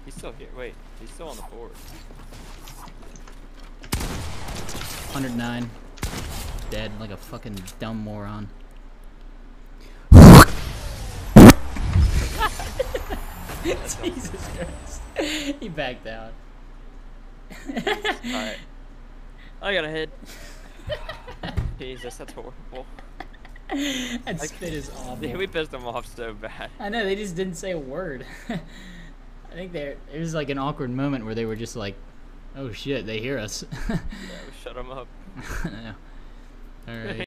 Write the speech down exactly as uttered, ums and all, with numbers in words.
He's still here. Wait, he's still on the board. one oh nine. Dead like a fucking dumb moron. Jesus Christ. He backed out. Alright. I got a hit. Jesus, that's horrible. That spit is awful. We pissed them off so bad. I know, they just didn't say a word. I think there it was like an awkward moment where they were just like, oh shit, they hear us. Yeah, we shut them up. Yeah. Alright.